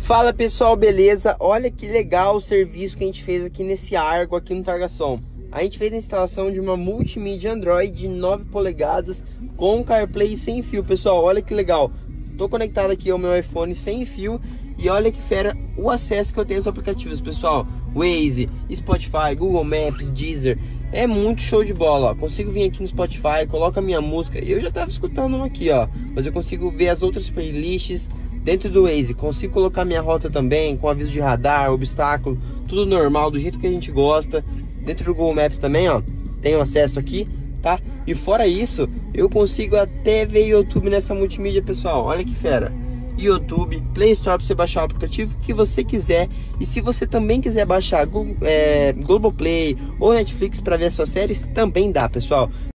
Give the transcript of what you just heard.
Fala pessoal, beleza? Olha que legal o serviço que a gente fez aqui nesse Argo, aqui no Targação. A gente fez a instalação de uma multimídia Android de 9 polegadas com CarPlay sem fio, pessoal. Olha que legal. Tô conectado aqui ao meu iPhone sem fio e olha que fera o acesso que eu tenho aos aplicativos, pessoal. Waze, Spotify, Google Maps, Deezer. É muito show de bola, ó. Consigo vir aqui no Spotify, coloco a minha música. Eu já tava escutando uma aqui, ó, mas eu consigo ver as outras playlists dentro do Waze. Consigo colocar minha rota também, com aviso de radar, obstáculo, tudo normal, do jeito que a gente gosta. Dentro do Google Maps também, ó, tenho acesso aqui, tá? E fora isso, eu consigo até ver YouTube nessa multimídia, pessoal. Olha que fera. YouTube, Play Store para você baixar o aplicativo que você quiser. E se você também quiser baixar Globoplay ou Netflix para ver as suas séries, também dá, pessoal.